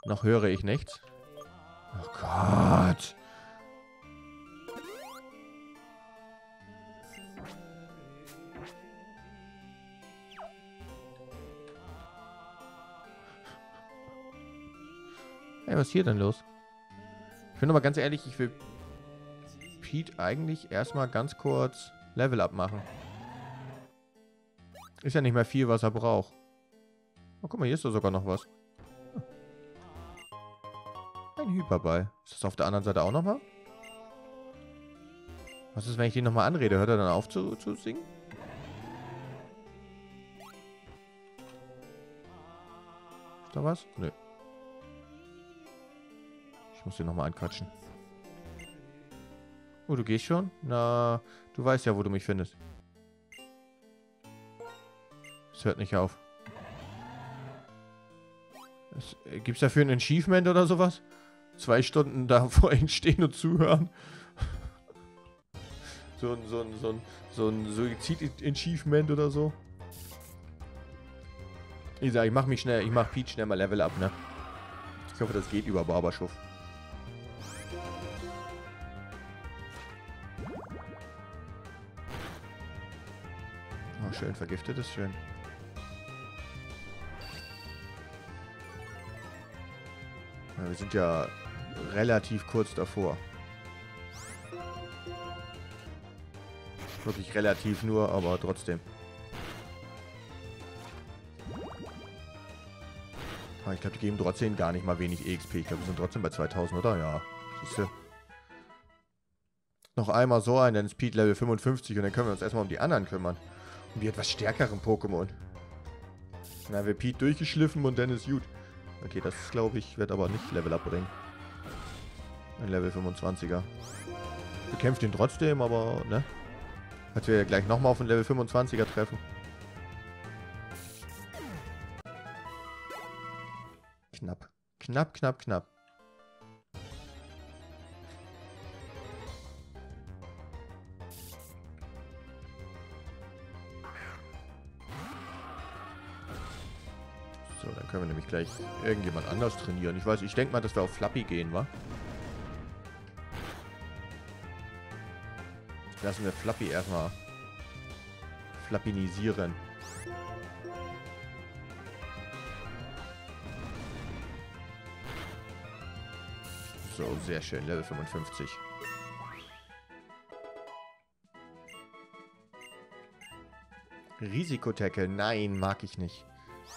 Noch höre ich nichts. Oh Gott. Hey, was ist hier denn los? Ich bin aber ganz ehrlich, ich will Pete eigentlich erstmal ganz kurz Level Up machen. Ist ja nicht mehr viel, was er braucht. Oh, guck mal, hier ist doch sogar noch was. Ein Hyperball. Ist das auf der anderen Seite auch nochmal? Was ist, wenn ich den nochmal anrede? Hört er dann auf zu singen? Ist da was? Nö. Ich muss den nochmal anquatschen. Oh, du gehst schon? Na, du weißt ja, wo du mich findest. Es hört nicht auf. Gibt's dafür ein Achievement oder sowas? 2 Stunden da vor ihm stehen und zuhören? so ein Suizid-Achievement oder so? Ich sag, ich mach Pete schnell mal Level up, ne? Ich hoffe, das geht über Barberschuff. Oh, schön vergiftet ist schön. Ja, wir sind ja relativ kurz davor. Wirklich relativ nur, aber trotzdem. Ich glaube, die geben trotzdem gar nicht mal wenig EXP. Ich glaube, wir sind trotzdem bei 2000, oder? Ja. Siehste. Noch einmal so ein, dann ist Pete Level 55 und dann können wir uns erstmal um die anderen kümmern. Um die etwas stärkeren Pokémon. Na, wir Pete durchgeschliffen und dann ist gut. Okay, das glaube ich, wird aber nicht Level Up bringen. Ein Level 25er. Bekämpft ihn trotzdem, aber, ne? Als wir gleich nochmal auf einen Level 25er treffen. Knapp. Knapp, knapp, knapp. So, dann können wir nämlich gleich irgendjemand anders trainieren. Ich weiß, ich denke mal, dass wir auf Flappy gehen, wa? Lassen wir Flappy erstmal flappinisieren. So, sehr schön. Level 55. Risikotackle. Nein, mag ich nicht.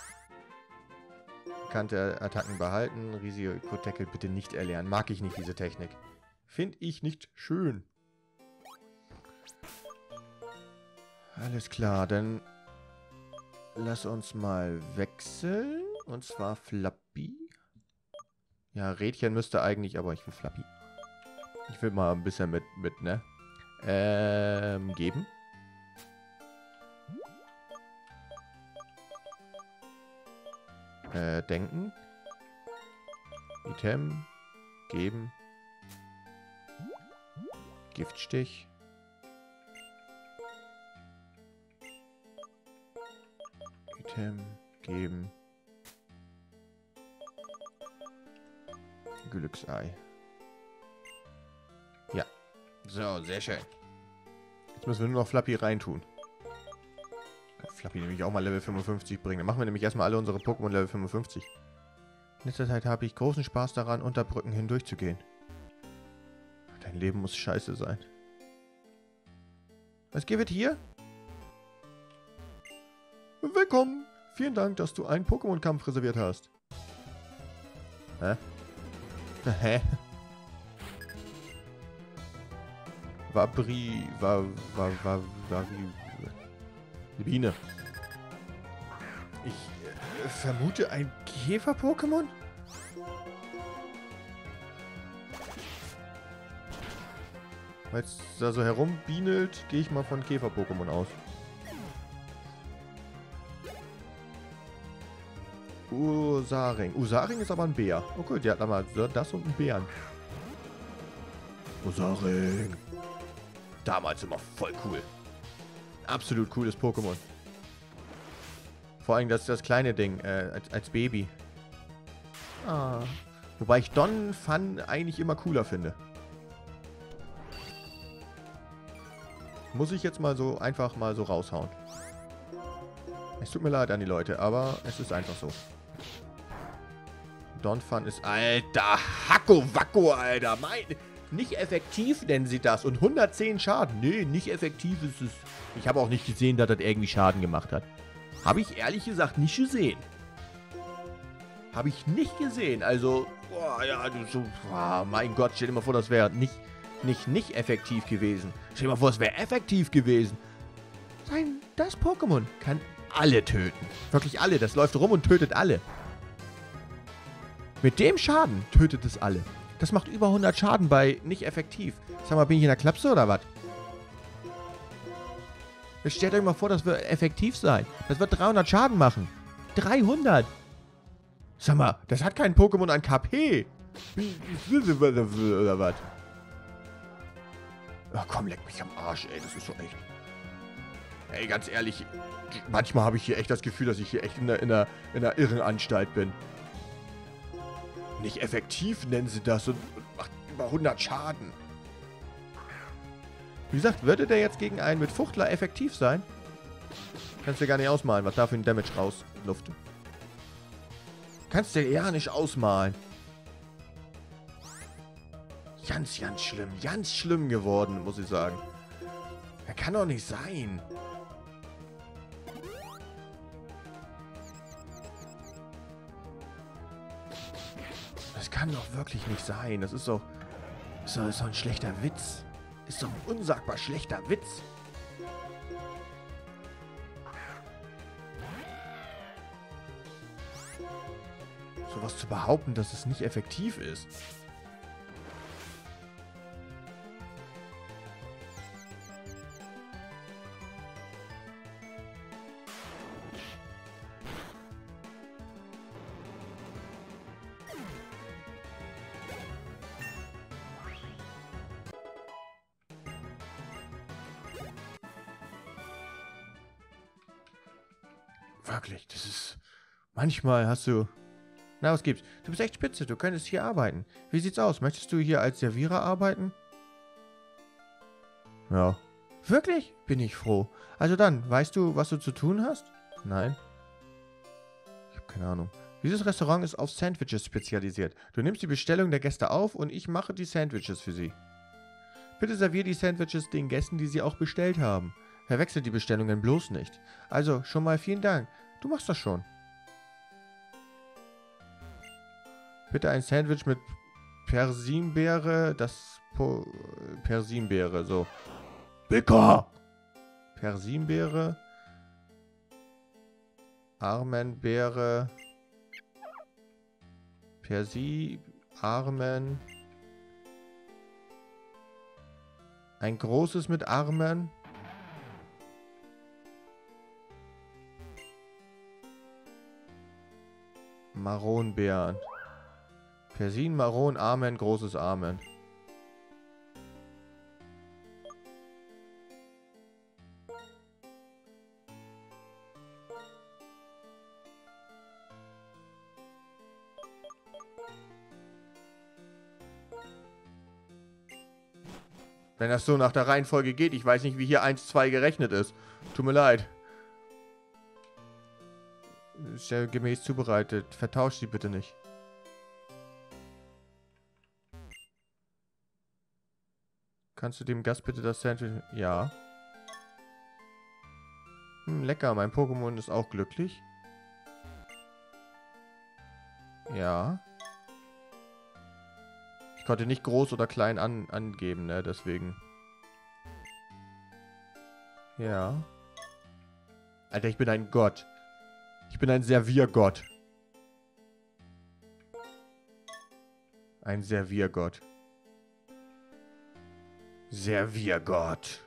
Bekannte Attacken behalten. Risikotackle bitte nicht erlernen. Mag ich nicht, diese Technik. Finde ich nicht schön. Alles klar, dann lass uns mal wechseln. Und zwar Flappy. Ja, Rädchen müsste eigentlich, aber ich will Flappy. Ich will mal ein bisschen mit ne? Geben. Denken. Item. Geben. Giftstich. Item. Geben. Glücksei. Ja. So, sehr schön. Jetzt müssen wir nur noch Flappy reintun. Flappy nämlich auch mal Level 55 bringen. Dann machen wir nämlich erstmal alle unsere Pokémon Level 55. In letzter Zeit habe ich großen Spaß daran, unter Brücken hindurchzugehen. Dein Leben muss scheiße sein. Was gibt es hier? Willkommen. Vielen Dank, dass du einen Pokémon-Kampf reserviert hast. Hä? Hä? Biene. Ich vermute ein Käfer-Pokémon? Weil es da so herumbienelt, gehe ich mal von Käfer-Pokémon aus. Usaring. Usaring ist aber ein Bär. Oh gut, der hat aber das und einen Bären. Usaring. Damals immer voll cool. Absolut cooles Pokémon. Vor allem das kleine Ding, als Baby. Ah. Wobei ich Donphan eigentlich immer cooler finde. Muss ich jetzt mal so einfach mal so raushauen. Es tut mir leid an die Leute, aber es ist einfach so. Donphan ist... Alter, Hacko Wacko, Alter. Nicht effektiv nennen sie das. Und 110 Schaden. Nee, nicht effektiv ist es. Ich habe auch nicht gesehen, dass das irgendwie Schaden gemacht hat. Habe ich ehrlich gesagt nicht gesehen. Habe ich nicht gesehen. Also, boah, ja, du so... Boah, mein Gott, stell dir mal vor, das wäre nicht effektiv gewesen. Stell dir mal vor, es wäre effektiv gewesen. Das Pokémon kann alle töten. Wirklich alle. Das läuft rum und tötet alle. Mit dem Schaden tötet es alle. Das macht über 100 Schaden bei nicht effektiv. Sag mal, bin ich in der Klapse oder was? Jetzt stellt euch mal vor, das wird effektiv sein. Das wird 300 Schaden machen. 300! Sag mal, das hat kein Pokémon an KP. Oder was? Ach komm, leck mich am Arsch, ey. Das ist so echt... Ey, ganz ehrlich, manchmal habe ich hier echt das Gefühl, dass ich hier echt in einer Irrenanstalt bin. Nicht effektiv nennen sie das und macht über 100 Schaden. Wie gesagt, würde der jetzt gegen einen mit Fuchtler effektiv sein? Kannst du gar nicht ausmalen, was da für ein Damage rauslufte. Kannst du ja nicht ausmalen. Ganz schlimm geworden, muss ich sagen. Das kann doch nicht sein. Das kann doch wirklich nicht sein. Das ist doch ein schlechter Witz. Ist doch ein unsagbar schlechter Witz. Sowas zu behaupten, dass es nicht effektiv ist. Wirklich, das ist... Manchmal hast du... Na, was gibt's? Du bist echt spitze, du könntest hier arbeiten. Wie sieht's aus? Möchtest du hier als Servierer arbeiten? Ja. Wirklich? Bin ich froh. Also dann, weißt du, was du zu tun hast? Nein. Ich habe keine Ahnung. Dieses Restaurant ist auf Sandwiches spezialisiert. Du nimmst die Bestellung der Gäste auf und ich mache die Sandwiches für sie. Bitte servier die Sandwiches den Gästen, die sie auch bestellt haben. Verwechsel die Bestellungen bloß nicht. Also, schon mal vielen Dank. Du machst das schon. Bitte ein Sandwich mit Persilbeere, Persilbeere, so. Bäcker! Persilbeere. Armenbeere. Armen. Ein großes mit Armen. Maronbeeren. Persin, Maron, Amen, großes Amen. Wenn das so nach der Reihenfolge geht, ich weiß nicht, wie hier 1, 2 gerechnet ist. Tut mir leid. Ist ja gemäß zubereitet. Vertauscht sie bitte nicht. Kannst du dem Gast bitte das Sandwich... Ja. Lecker, mein Pokémon ist auch glücklich. Ja. Ich konnte nicht groß oder klein angeben, ne, deswegen. Ja. Alter, ich bin ein Gott. Ich bin ein Serviergott. Ein Serviergott. Serviergott.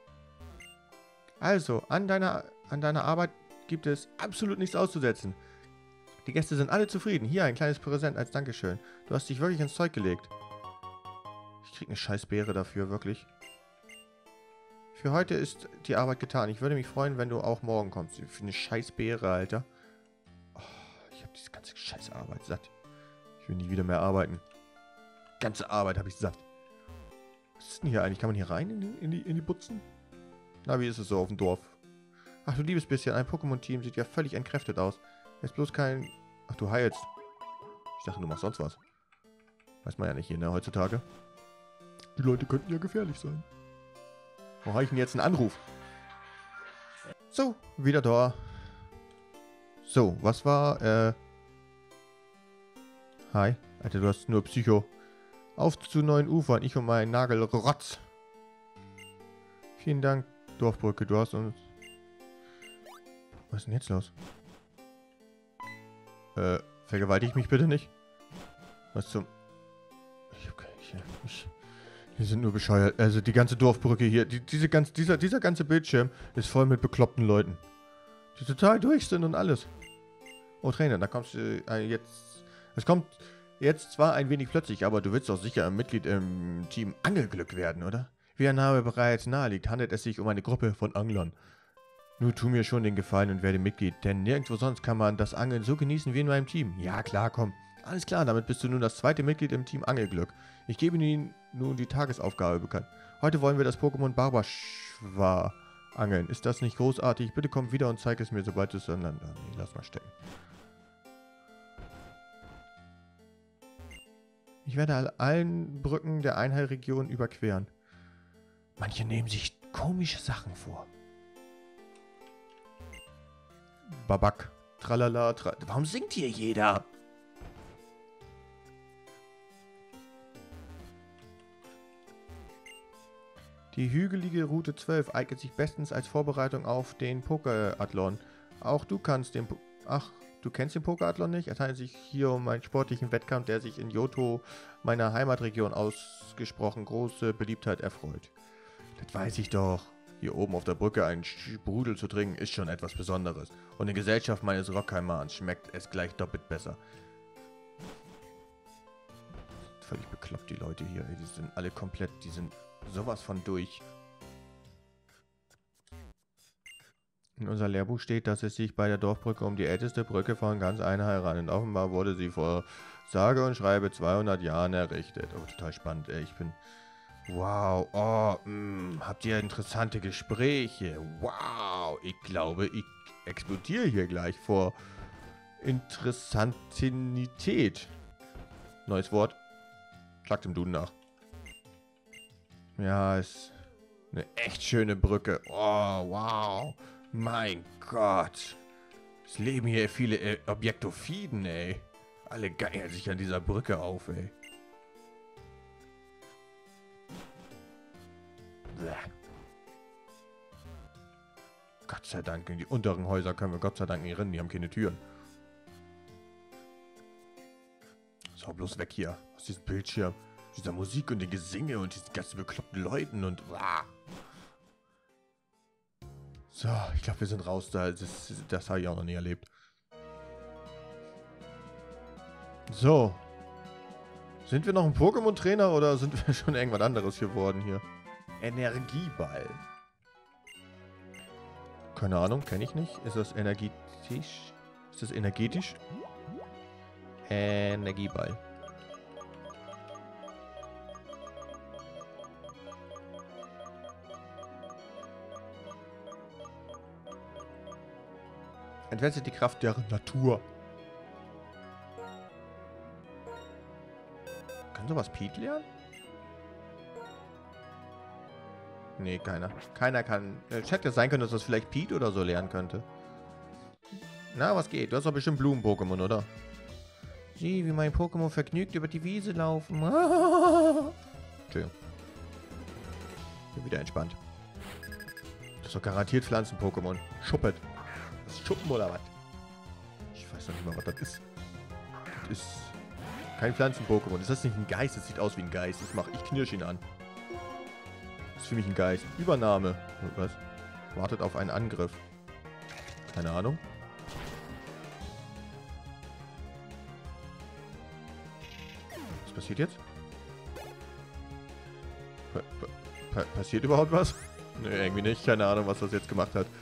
Also, an deiner Arbeit gibt es absolut nichts auszusetzen. Die Gäste sind alle zufrieden. Hier, ein kleines Präsent als Dankeschön. Du hast dich wirklich ins Zeug gelegt. Ich krieg eine scheiß Beere dafür, wirklich. Für heute ist die Arbeit getan. Ich würde mich freuen, wenn du auch morgen kommst. Für eine scheiß Beere, Alter. Oh, ich habe diese ganze scheiß Arbeit satt. will nie wieder mehr arbeiten. Ganze Arbeit habe ich satt. Was ist denn hier eigentlich? Kann man hier rein in die Butzen? Na, wie ist es so auf dem Dorf? Ach du liebes bisschen, ein Pokémon-Team sieht ja völlig entkräftet aus. Jetzt bloß kein... Ach, du heilst. Ich dachte, du machst sonst was. Weiß man ja nicht hier, ne, heutzutage. Die Leute könnten ja gefährlich sein. Wo habe ich denn jetzt einen Anruf? So, wieder da. So, was war, Hi. Alter, du hast nur Psycho. Auf zu neuen Ufern, ich und mein Nagelrotz. Vielen Dank, Dorfbrücke, du hast uns... Was ist denn jetzt los? Vergewaltige ich mich bitte nicht? Was zum... Wir sind nur bescheuert. Also die ganze Dorfbrücke hier, dieser ganze Bildschirm ist voll mit bekloppten Leuten. Die total durch sind und alles. Oh Trainer, da kommst du jetzt... Es kommt jetzt zwar ein wenig plötzlich, aber du willst doch sicher ein Mitglied im Team Angelglück werden, oder? Wie der Name bereits naheliegt, handelt es sich um eine Gruppe von Anglern. Nur tu mir schon den Gefallen und werde Mitglied, denn nirgendwo sonst kann man das Angeln so genießen wie in meinem Team. Ja klar, komm. Alles klar, damit bist du nun das zweite Mitglied im Team Angelglück. Ich gebe Ihnen nun die Tagesaufgabe bekannt. Heute wollen wir das Pokémon Barbaschwa angeln. Ist das nicht großartig? Bitte komm wieder und zeig es mir, sobald du es an Land... Nee, lass mal stecken. Ich werde allen Brücken der Einheilregion überqueren. Manche nehmen sich komische Sachen vor. Babak. Tralala, warum singt hier jeder? Die hügelige Route 12 eignet sich bestens als Vorbereitung auf den Pokeathlon. Auch du kannst den... Ach, du kennst den Pokeathlon nicht? Es handelt sich hier um einen sportlichen Wettkampf, der sich in Johto, meiner Heimatregion, ausgesprochen große Beliebtheit erfreut. Das weiß ich doch. Hier oben auf der Brücke einen Sprudel zu trinken, ist schon etwas Besonderes. Und in Gesellschaft meines Rockheimans schmeckt es gleich doppelt besser. Völlig bekloppt, die Leute hier. Die sind alle komplett, die sind sowas von durch. In unser Lehrbuch steht, dass es sich bei der Dorfbrücke um die älteste Brücke von ganz Einheil handelt. Offenbar wurde sie vor sage und schreibe 200 Jahren errichtet. Oh, total spannend, ey. Ich bin... Wow, oh, habt ihr interessante Gespräche? Wow, ich glaube, ich explodiere hier gleich vor Interessantinität. Neues Wort. Schlagt im Duden nach. Ja, ist eine echt schöne Brücke. Oh, wow. Mein Gott. Es leben hier viele Objektophiden, ey. Alle geiern sich an dieser Brücke auf, ey. Gott sei Dank, in die unteren Häuser können wir Gott sei Dank nicht rennen, die haben keine Türen. So, bloß weg hier, aus diesem Bildschirm, dieser Musik und den Gesinge und diesen ganzen bekloppten Leuten und... So, ich glaube, wir sind raus da, das habe ich auch noch nie erlebt. So. Sind wir noch ein Pokémon-Trainer oder sind wir schon irgendwas anderes geworden hier? Energieball. Keine Ahnung, kenne ich nicht. Ist das energetisch? Ist das energetisch? Energieball. Entfesselt die Kraft der Natur. Kann sowas Pete lernen? Nee, keiner. Keiner kann... Hätte ja sein können, dass das vielleicht Pete oder so lernen könnte. Na, was geht? Du hast doch bestimmt Blumen-Pokémon, oder? Sieh, wie mein Pokémon vergnügt über die Wiese laufen. Entschuldigung. Bin wieder entspannt. Das ist doch garantiert Pflanzen-Pokémon. Schuppet. Das ist Schuppen oder was? Ich weiß noch nicht mal, was das ist. Das ist kein Pflanzen-Pokémon. Ist das nicht ein Geist? Das sieht aus wie ein Geist. Ich knirsch ihn an. Das ist für mich ein Geist. Übernahme. Was? Wartet auf einen Angriff. Keine Ahnung. Was passiert jetzt? Passiert überhaupt was? Ne, irgendwie nicht. Keine Ahnung, was das jetzt gemacht hat.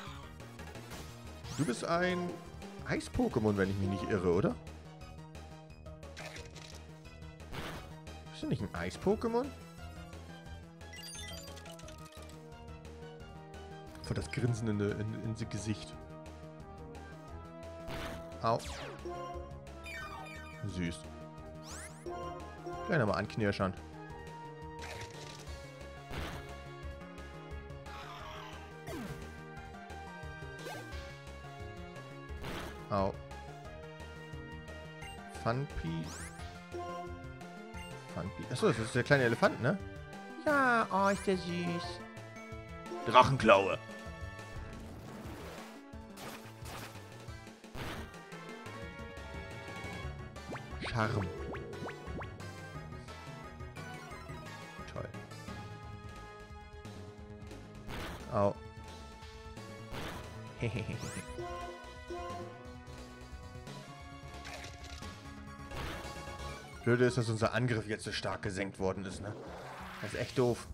Du bist ein Eis-Pokémon, wenn ich mich nicht irre, oder? Ist das nicht ein Eis-Pokémon? Vor das Grinsen ins Gesicht. Au. Süß. Gleich nochmal anknirschern. Au. Funpi. Achso, das ist der kleine Elefant, ne? Ja, oh, ist der süß. Drachenklaue. Charme. Toll. Au. Hehehe. Blöde ist, dass unser Angriff jetzt so stark gesenkt worden ist, ne? Das ist echt doof.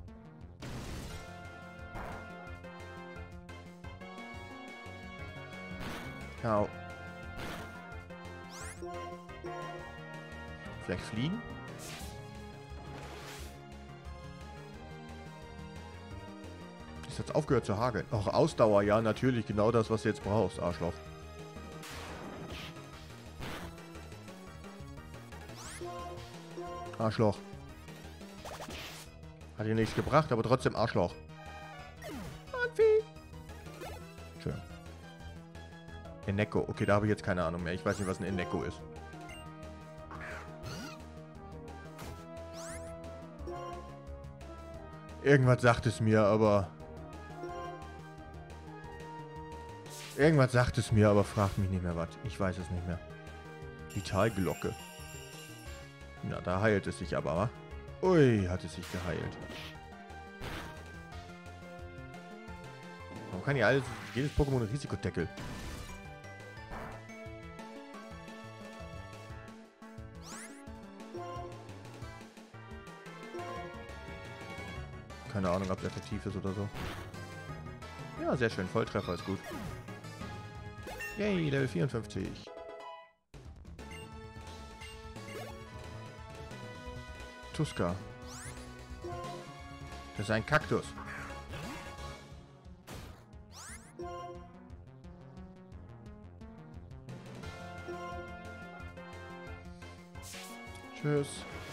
Au. Vielleicht fliegen? Ist jetzt aufgehört zu hageln. Auch Ausdauer, ja, natürlich. Genau das, was du jetzt brauchst, Arschloch. Arschloch. Hat dir nichts gebracht, aber trotzdem Arschloch. Anfi. Schön. Eneko. Okay, da habe ich jetzt keine Ahnung mehr. Ich weiß nicht, was ein Eneko ist. Irgendwas sagt es mir, aber... Irgendwas sagt es mir, aber fragt mich nicht mehr was. Ich weiß es nicht mehr. Vitalglocke. Na, da heilt es sich aber, wa? Ui, hat es sich geheilt. Warum kann ja alles, jedes Pokémon einen Risikodeckel? Keine Ahnung, ob es effektiv ist oder so. Ja, sehr schön. Volltreffer ist gut. Yay, Level 54. Tuska. Das ist ein Kaktus. Tschüss.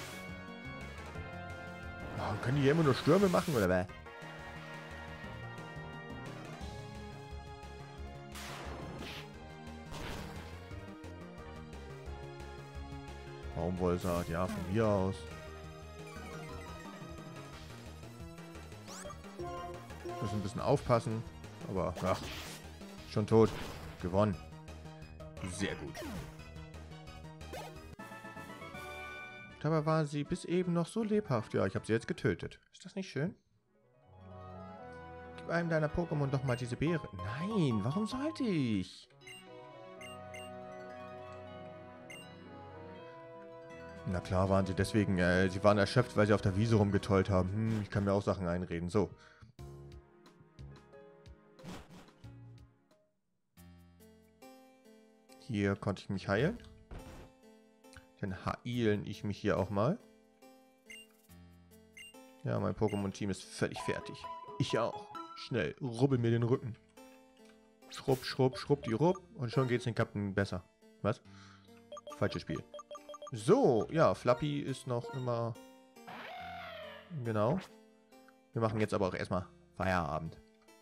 Oh, können die hier immer nur Stürme machen, oder was? Baumwollsaat, ja, von mir aus. Müssen ein bisschen aufpassen, aber ach, schon tot. Gewonnen. Sehr gut. Dabei war sie bis eben noch so lebhaft. Ja, ich habe sie jetzt getötet. Ist das nicht schön? Gib einem deiner Pokémon doch mal diese Beere. Nein, warum sollte ich? Na klar waren sie deswegen, sie waren erschöpft, weil sie auf der Wiese rumgetollt haben. Ich kann mir auch Sachen einreden. So. Hier konnte ich mich heilen. Dann heilen ich mich hier auch mal. Ja, mein Pokémon-Team ist völlig fertig. Ich auch. Schnell, rubbel mir den Rücken. Schrubb, schrubb, schrubb die Rubb. Und schon geht's den Kapten besser. Was? Falsches Spiel. So, ja, Flappy ist noch immer... Genau. Wir machen jetzt aber auch erstmal Feierabend.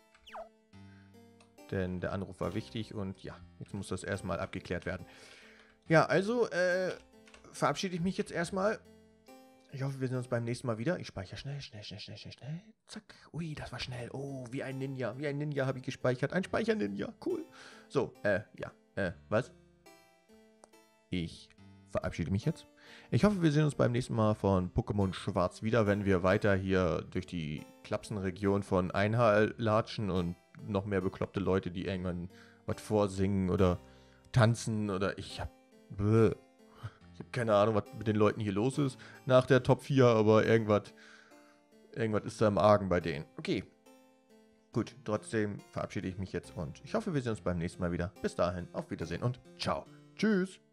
Denn der Anruf war wichtig und ja, jetzt muss das erstmal abgeklärt werden. Ja, also, verabschiede ich mich jetzt erstmal. Ich hoffe, wir sehen uns beim nächsten Mal wieder. Ich speichere schnell. Zack. Ui, das war schnell. Oh, wie ein Ninja. Wie ein Ninja habe ich gespeichert. Ein Speicher-Ninja. Cool. So, ja. Was? Ich verabschiede mich jetzt. Ich hoffe, wir sehen uns beim nächsten Mal von Pokémon Schwarz wieder, wenn wir weiter hier durch die Klapsenregion von Einhal latschen und noch mehr bekloppte Leute, die irgendwann was vorsingen oder tanzen oder ich habe keine Ahnung, was mit den Leuten hier los ist nach der Top 4, aber irgendwas ist da im Argen bei denen. Okay, gut, trotzdem verabschiede ich mich jetzt und ich hoffe, wir sehen uns beim nächsten Mal wieder. Bis dahin, auf Wiedersehen und ciao. Tschüss.